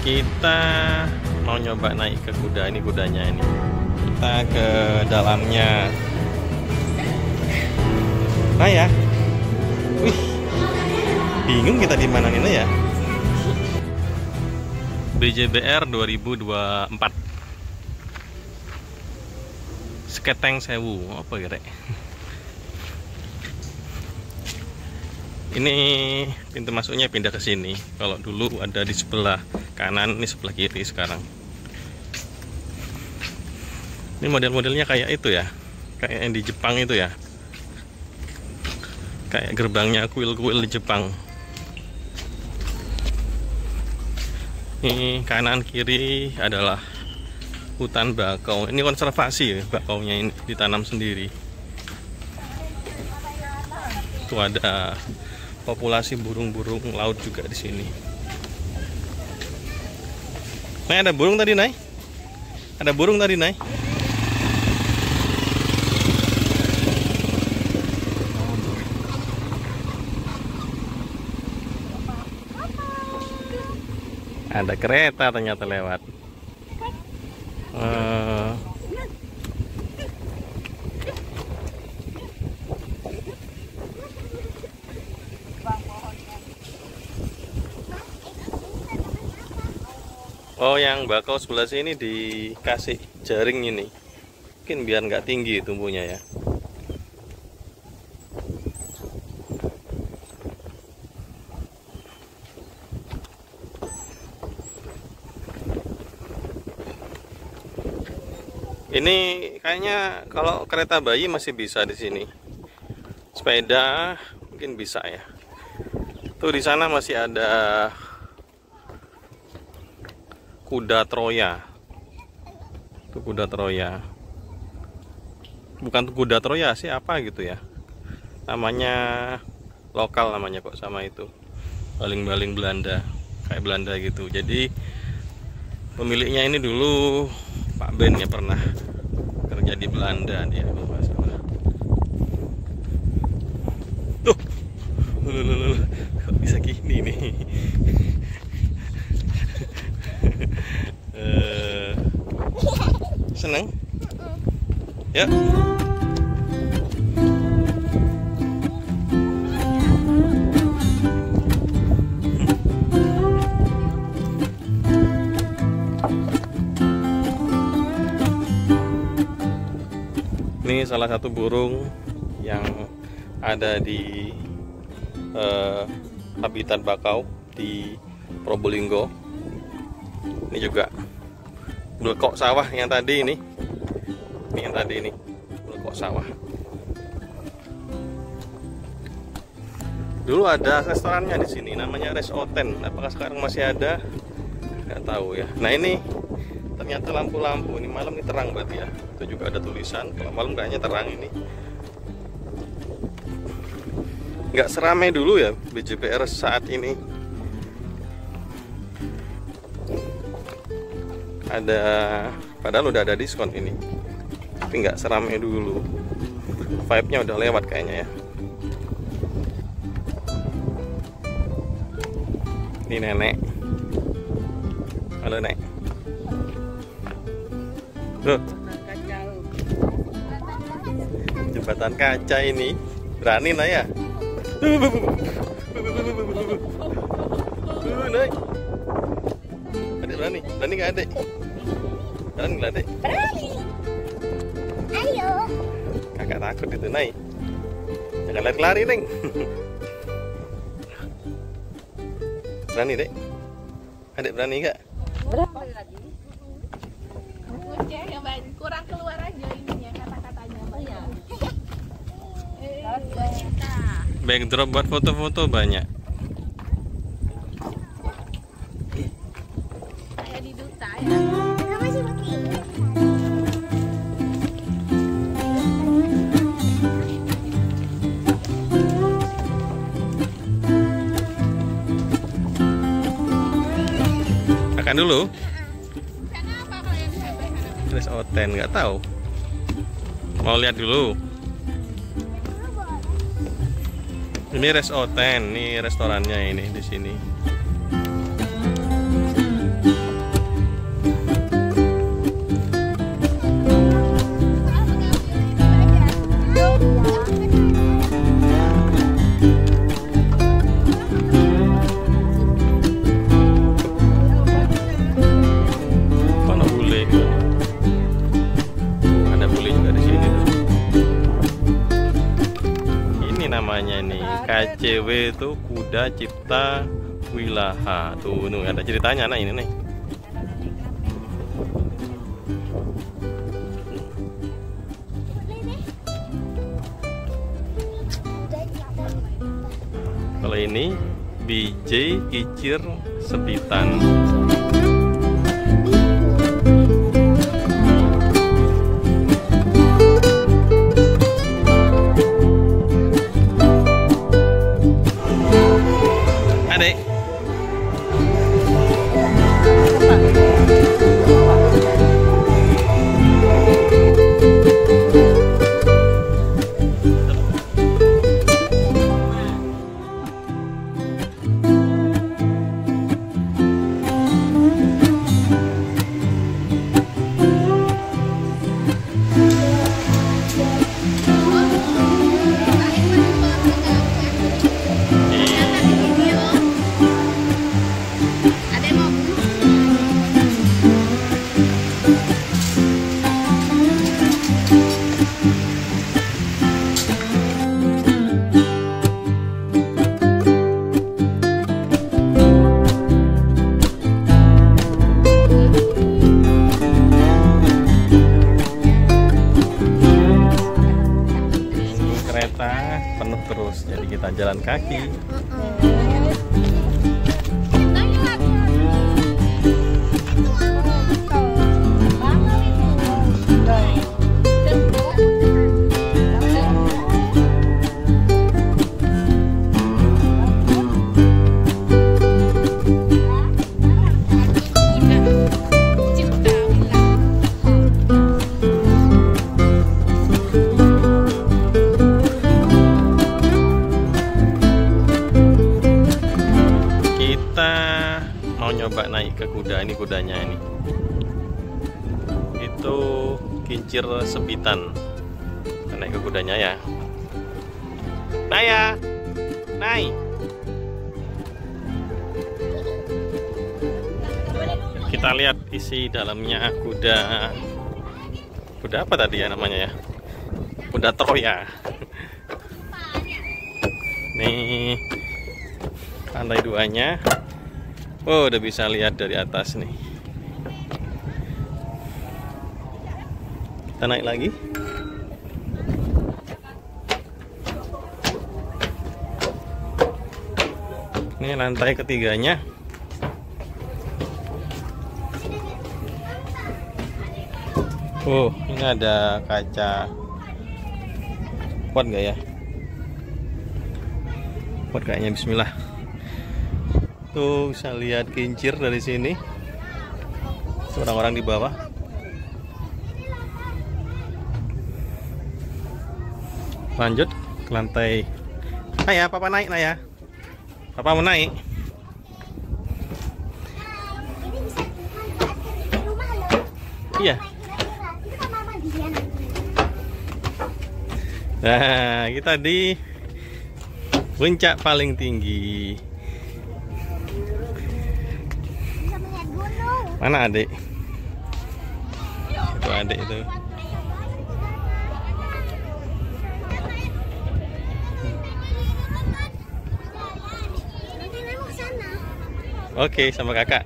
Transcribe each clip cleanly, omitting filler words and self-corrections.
Kita mau nyoba naik ke kuda. Ini kudanya ini. Kita ke dalamnya. Nah ya. Wih. Bingung kita di mana ini ya. BJBR 2024. Seketeng sewu. Apa kira? Ini pintu masuknya pindah ke sini. Kalau dulu ada di sebelah kanan, ini sebelah kiri sekarang. Ini model-modelnya kayak itu ya, kayak yang di Jepang itu ya, kayak gerbangnya kuil-kuil di Jepang. Ini kanan kiri adalah hutan bakau. Ini konservasi ya, bakaunya ini ditanam sendiri. Itu ada populasi burung-burung laut juga di sini. Nah, ada burung tadi, Nay. Ada burung tadi, Nay. Ada kereta ternyata lewat. Oh, yang bakau sebelah sini dikasih jaring ini, mungkin biar nggak tinggi tumbuhnya ya. Ini kayaknya kalau kereta bayi masih bisa di sini. Sepeda mungkin bisa ya. Tuh di sana masih ada kuda Troya. Itu kuda Troya. Bukan kuda Troya sih, apa gitu ya. Namanya lokal namanya kok sama itu. Baling-baling Belanda, kayak Belanda gitu. Jadi pemiliknya ini dulu Pak Ben ya, pernah kerja di Belanda dia kalau nggak salah. Tuh. Kok bisa gini nih? Seneng? Ya. Ini salah satu burung yang ada di habitat bakau di Probolinggo. Ini juga belekok sawah yang tadi ini. Ini yang tadi ini belekok sawah. Dulu ada restorannya di sini, namanya Resoten. Apakah sekarang masih ada? Nggak tahu ya. Nah ini ternyata lampu-lampu. Ini malam ini terang berarti ya. Itu juga ada tulisan. Kalau malam kayaknya terang ini. Nggak seramai dulu ya BJBR saat ini. Ada, padahal udah ada diskon ini, tapi nggak seramai dulu. Vibe-nya udah lewat kayaknya ya. Ini nenek. Halo Nek. Loh. Jembatan kaca ini. Berani Nak ya? Nek. Adik berani? Berani nggak adik? Berani nggak adik? Berani. Ayo. Kakak takut itu, Nay. Jangan lari-lari, Neng. Berani, Dek? Adik berani nggak? Berani lagi. Kurang keluar aja ininya kata-katanya. Backdrop buat foto-foto banyak. Kayak di duta ya. Makan dulu. Resoten nggak tahu. Mau lihat dulu. Ini Resoten, ini restorannya ini di sini. KCW itu kuda cipta wilaha. Tuh, ada ceritanya nah ini nih. Kalau ini BJ Kicir Sepitan. Adek. Penuh terus, jadi kita jalan kaki. Mau nyoba naik ke kuda, ini kudanya ini. Itu Kincir Sepitan. Kita naik ke kudanya ya. Naya, naik. Kita lihat isi dalamnya kuda. Kuda apa tadi ya namanya ya? Kuda Troya. Nih lantai 2-nya. Oh, udah bisa lihat dari atas nih. Kita naik lagi. Ini lantai ketiganya. Oh, ini ada kaca. Kuat nggak ya? Kuat kayaknya, bismillah. Tuh bisa lihat kincir dari sini. Orang-orang di bawah. Lanjut ke lantai. Naya, papa naik Naya. Papa mau naik. Iya. Nah, kita di puncak paling tinggi. Mana adik? Itu adik itu. Oke, sama kakak.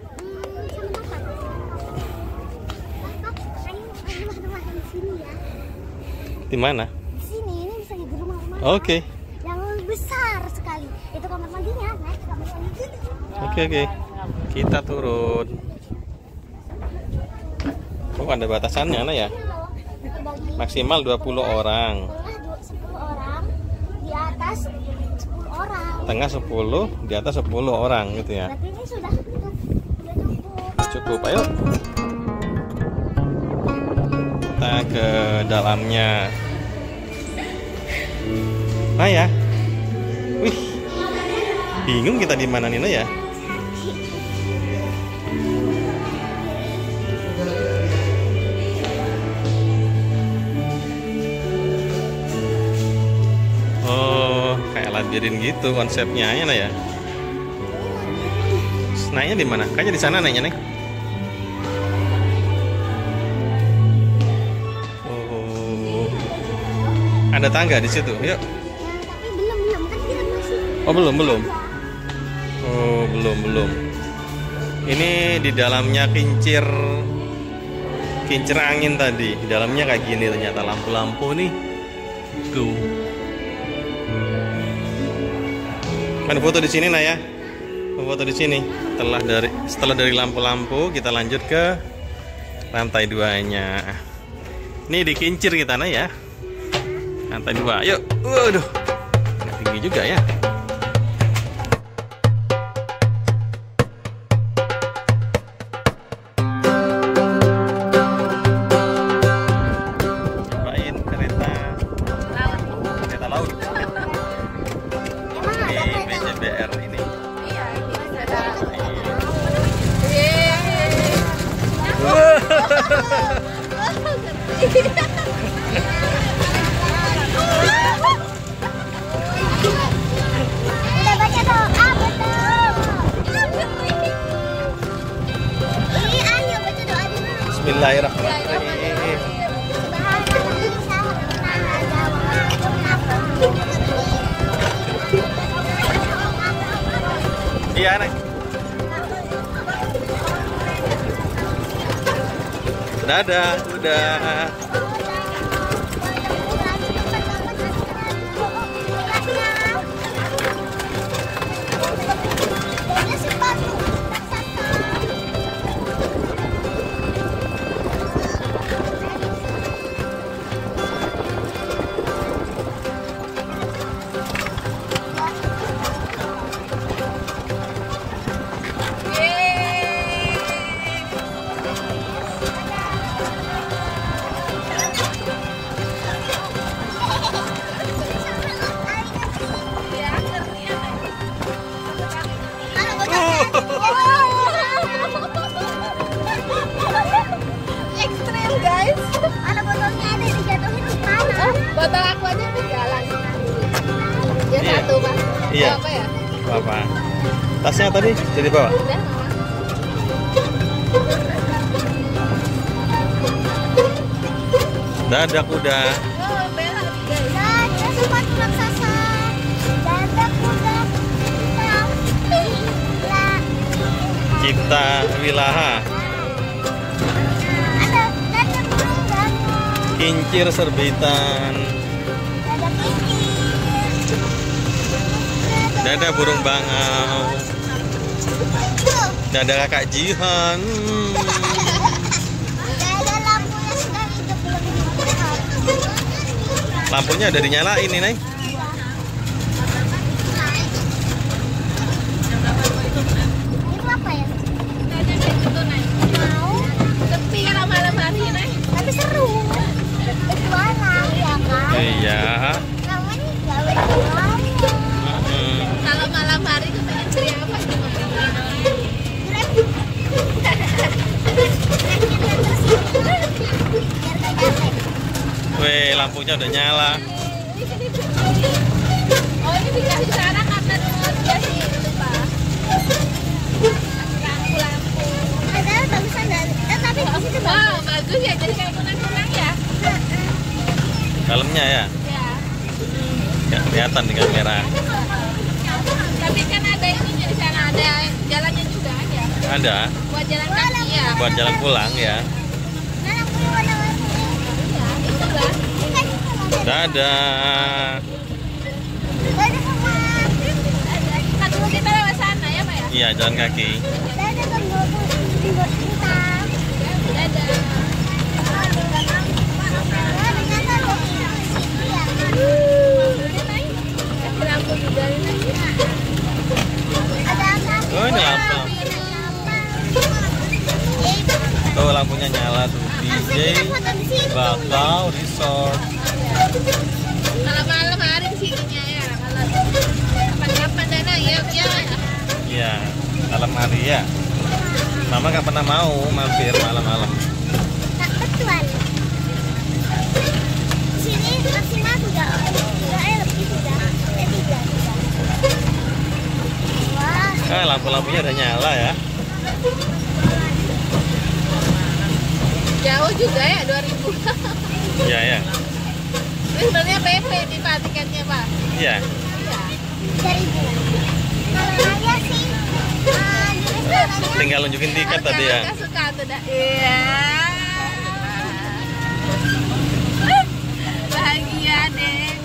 Di mana? Di sini, ini bisa di rumah-rumah. Oke. Yang besar sekali. Itu kamar mandinya, naik kamar mandi. Oke. Kita turun. Oh, ada batasannya nah ya. Maksimal 20 orang. 10 orang, di atas 10 orang. Tengah 10, di atas 10 orang gitu ya. Berarti ini sudah cukup. Cukup, ayo. Kita ke dalamnya. Nah ya. Wih. Bingung kita di mana nih ya. Labirin gitu konsepnya ya. Naiknya di mana? Kayaknya di sana naiknya nih. Oh, ada tangga di situ. Yuk. Tapi belum kan kita masih Oh belum. Oh belum. Ini di dalamnya kincir angin tadi. Di dalamnya kayak gini ternyata lampu-lampu nih. Tuh. Kan foto di sini nah ya. Foto di sini. Setelah dari lampu-lampu kita lanjut ke lantai 2-nya. Ini dikincir kita nah ya. Lantai 2. Yuk. Waduh. Nggak tinggi juga ya. Cobain kereta laut. Ini BCBR ini. Udah baca doa betul. Ini ayo baca doa dulu. Bismillahirrahmanirrahim. Iya, Nek. Udah. Ekstrim guys. Mana botolnya ada dijatuhin di mana? Botol aku aja di jalan. Dia Iya. satu, Pak. Iya. Apa ya? Apa? Tasnya tadi jadi bawa. Udah, Mama. Dadah kuda. Oh, Bella, guys. Dadah sepatu raksasa. Dadah kuda. Cipta Wilaha. Ada dadah burung ganggu. Kincir serbitan. Dadah kincir. Dadah burung bangau. Tuh, Dadah kakak Jihan. dadah lampu yang sudah hidup belum hidup. Lampunya udah dinyalain nih, Neng. Itu apa ya? Nanya kayak gitu, Nay. Mau? Sepi kalau malam hari, Nay. Tapi seru. Berjualan ya kan? Iya. Namanya gawe jualan. Mm-mm. Kalau malam hari tuh pengen cari apa gimana? Weh, lampunya udah nyala. Oh, ini dikasih sana karena dia sih itu, Pak. Lampu-lampu. Padahal bagusan dari, tapi di situ bagus. Wow, bagus ya. Jadi kayak kunang-kunang ya. Dalamnya ya. Ya. Nggak kelihatan di kamera. Tapi kan ada ininya di sana, ada jalannya juga ada. Ada Buat jalan kaki ya. buat jalan pulang ya. Nah, lampunya warna-warni. Iya, itu lah. Kan itu loh. Dadah. Dadah sama. Kan dulu kita lewat sana ya, Pak ya? Iya, jalan kaki. Dadah gembok bintang. Dadah. Ternyata ada di situ ya. Kasih lampu juga ini. Ada apa? Oh, ini lampu. Tuh lampunya nyala tuh. DJ Foto di situ. Bakau Resort. Malam-malam hari di sininya ya. Kalau kapan-kapan Dana ya, ya. Iya, malam hari ya. Mama nggak pernah mau mampir malam-malam. Tak betul. Di sini maksimal 3 orang. Lebih 3. Wah, Lampu-lampunya udah nyala ya. Jauh juga ya 2000. Iya ya. Ini sebenarnya PP nih Pak tiketnya Pak. Iya. Iya. 3.000. Kalau Naya sih di restorannya Tinggal nunjukin tiket tadi ya. Alka suka tuh dah. Iya. Bahagia deh.